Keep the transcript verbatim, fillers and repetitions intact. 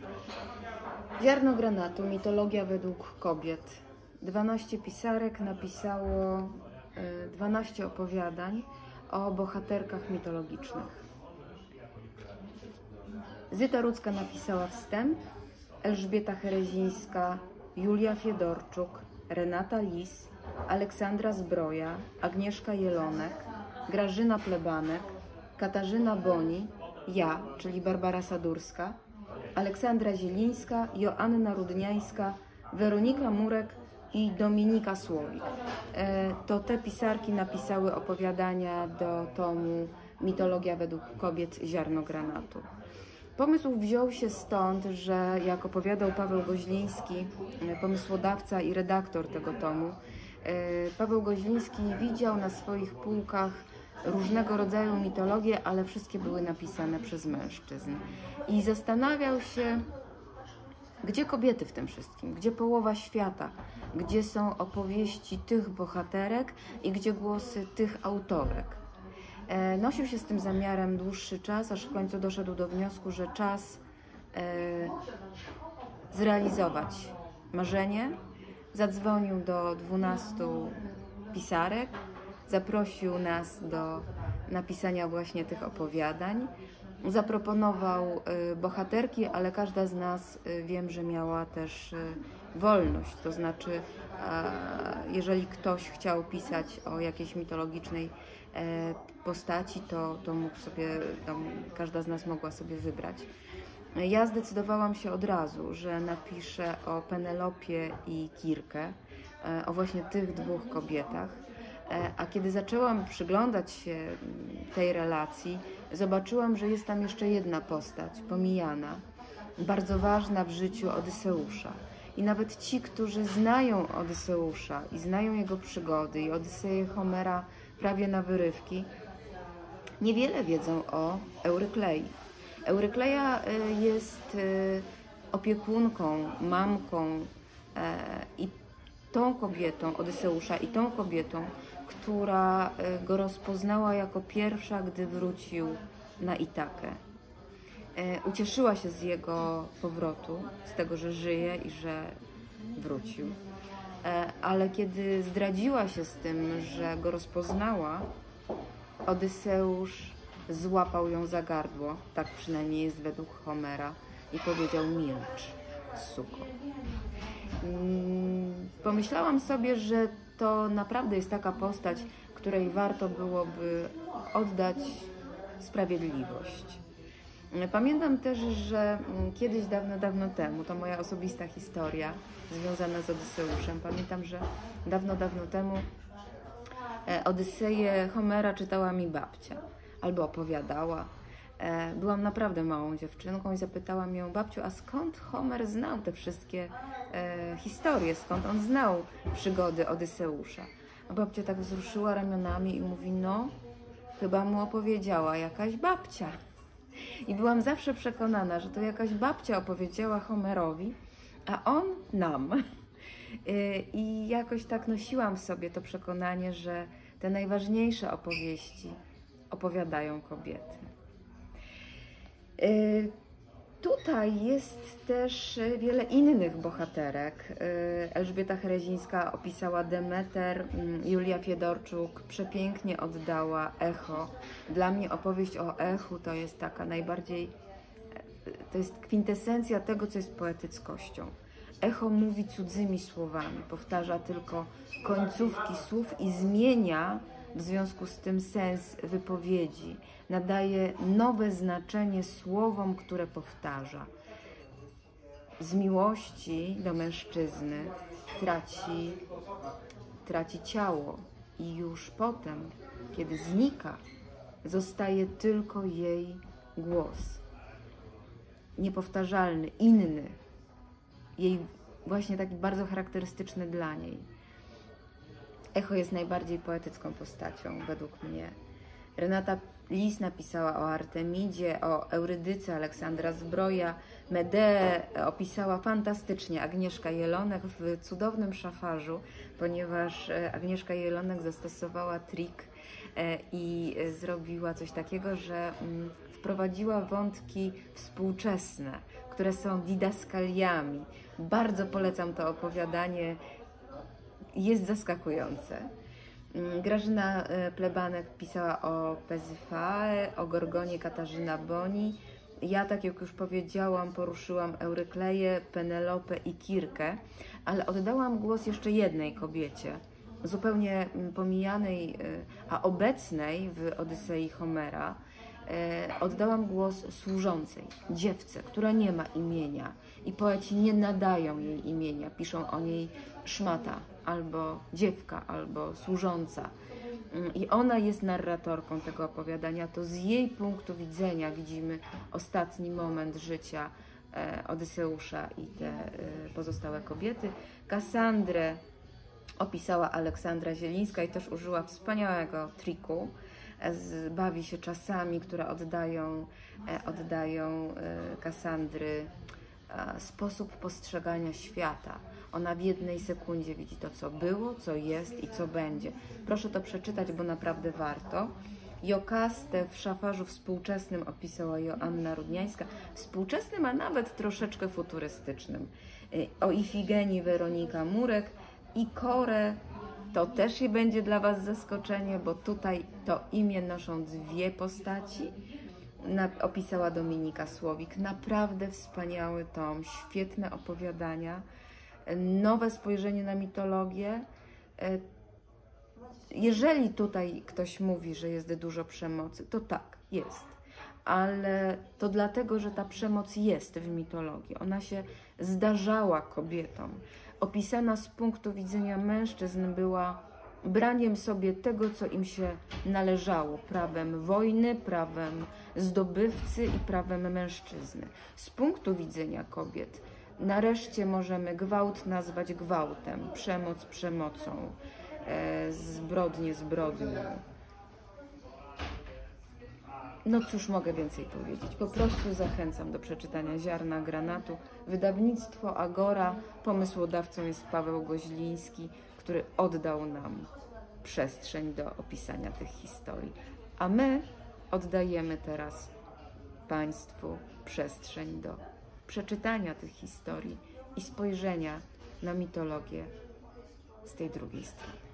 Ziarno granatu, mitologia według kobiet. dwanaście pisarek napisało dwanaście opowiadań o bohaterkach mitologicznych. Sadurska napisała wstęp, Elżbieta Herezińska, Julia Fiedorczuk, Renata Lis, Aleksandra Zbroja, Agnieszka Jelonek, Grażyna Plebanek, Katarzyna Boni, ja, czyli Barbara Sadurska, Aleksandra Zielińska, Joanna Rudniańska, Weronika Murek i Dominika Słowik. To te pisarki napisały opowiadania do tomu Mitologia według kobiet, Ziarno granatu. Pomysł wziął się stąd, że jak opowiadał Paweł Goźliński, pomysłodawca i redaktor tego tomu, Paweł Goźliński widział na swoich półkach różnego rodzaju mitologie, ale wszystkie były napisane przez mężczyzn. I zastanawiał się, gdzie kobiety w tym wszystkim, gdzie połowa świata, gdzie są opowieści tych bohaterek i gdzie głosy tych autorek. Nosił się z tym zamiarem dłuższy czas, aż w końcu doszedł do wniosku, że czas zrealizować marzenie. Zadzwonił do dwunastu pisarek, zaprosił nas do napisania właśnie tych opowiadań. Zaproponował bohaterki, ale każda z nas, wiem, że miała też wolność. To znaczy, jeżeli ktoś chciał pisać o jakiejś mitologicznej postaci, to, to mógł sobie, to każda z nas mogła sobie wybrać. Ja zdecydowałam się od razu, że napiszę o Penelopie i Kirkę, o właśnie tych dwóch kobietach. A kiedy zaczęłam przyglądać się tej relacji, zobaczyłam, że jest tam jeszcze jedna postać, pomijana, bardzo ważna w życiu Odyseusza. I nawet ci, którzy znają Odyseusza i znają jego przygody i Odyseję Homera prawie na wyrywki, niewiele wiedzą o Euryklei. Eurykleja jest opiekunką, mamką i tą kobietą, Odyseusza, i tą kobietą, która go rozpoznała jako pierwsza, gdy wrócił na Itakę. Ucieszyła się z jego powrotu, z tego, że żyje i że wrócił. Ale kiedy zdradziła się z tym, że go rozpoznała, Odyseusz złapał ją za gardło, tak przynajmniej jest według Homera, i powiedział: milcz, suko. Pomyślałam sobie, że to naprawdę jest taka postać, której warto byłoby oddać sprawiedliwość. Pamiętam też, że kiedyś, dawno, dawno temu, to moja osobista historia związana z Odyseuszem, pamiętam, że dawno, dawno temu Odyseję Homera czytała mi babcia, albo opowiadała. Byłam naprawdę małą dziewczynką i zapytałam ją: babciu, a skąd Homer znał te wszystkie e, historie, skąd on znał przygody Odyseusza? A babcia tak wzruszyła ramionami i mówi: no, chyba mu opowiedziała jakaś babcia. I byłam zawsze przekonana, że to jakaś babcia opowiedziała Homerowi, a on nam. I jakoś tak nosiłam w sobie to przekonanie, że te najważniejsze opowieści opowiadają kobiety. Tutaj jest też wiele innych bohaterek. Elżbieta Herezińska opisała Demeter, Julia Fiedorczuk przepięknie oddała Echo. Dla mnie opowieść o Echu to jest taka najbardziej, to jest kwintesencja tego, co jest poetyckością. Echo mówi cudzymi słowami, powtarza tylko końcówki słów i zmienia w związku z tym sens wypowiedzi. Nadaje nowe znaczenie słowom, które powtarza. Z miłości do mężczyzny traci, traci ciało i już potem, kiedy znika, zostaje tylko jej głos. Niepowtarzalny, inny. Jej właśnie taki bardzo charakterystyczny dla niej. Echo jest najbardziej poetycką postacią według mnie. Renata Lis napisała o Artemidzie, o Eurydyce Aleksandra Zbroja. Medeę opisała fantastycznie Agnieszka Jelonek w cudownym szafarzu, ponieważ Agnieszka Jelonek zastosowała trik i zrobiła coś takiego, że wprowadziła wątki współczesne, które są didaskaliami. Bardzo polecam to opowiadanie, jest zaskakujące. Grażyna Plebanek pisała o Pezyfae, o Gorgonie Katarzyna Boni. Ja, tak jak już powiedziałam, poruszyłam Eurykleję, Penelopę i Kirkę, ale oddałam głos jeszcze jednej kobiecie, zupełnie pomijanej, a obecnej w Odysei Homera. Oddałam głos służącej, dziewce, która nie ma imienia i poeci nie nadają jej imienia. Piszą o niej szmata, albo dziewka, albo służąca. I ona jest narratorką tego opowiadania. To z jej punktu widzenia widzimy ostatni moment życia Odyseusza i te pozostałe kobiety. Kasandrę opisała Aleksandra Zielińska i też użyła wspaniałego triku. Bawi się czasami, które oddają, oddają Kasandry sposób postrzegania świata. Ona w jednej sekundzie widzi to, co było, co jest i co będzie. Proszę to przeczytać, bo naprawdę warto. Jokastę w szafarzu współczesnym opisała Joanna Rudniańska, współczesnym, a nawet troszeczkę futurystycznym. O Ifigenii Weronika Murek i Korę. To też i będzie dla Was zaskoczenie, bo tutaj to imię noszą dwie postaci. Na, opisała Dominika Słowik. Naprawdę wspaniały tom, świetne opowiadania, nowe spojrzenie na mitologię. Jeżeli tutaj ktoś mówi, że jest dużo przemocy, to tak, jest. Ale to dlatego, że ta przemoc jest w mitologii. Ona się zdarzała kobietom. Opisana z punktu widzenia mężczyzn była braniem sobie tego, co im się należało. Prawem wojny, prawem zdobywcy i prawem mężczyzny. Z punktu widzenia kobiet nareszcie możemy gwałt nazwać gwałtem, przemoc przemocą, e, zbrodnię zbrodnią. No cóż mogę więcej powiedzieć? Po prostu zachęcam do przeczytania Ziarna, Granatu. Wydawnictwo Agora. Pomysłodawcą jest Paweł Goźliński, który oddał nam przestrzeń do opisania tych historii. A my oddajemy teraz Państwu przestrzeń do przeczytania tych historii i spojrzenia na mitologię z tej drugiej strony.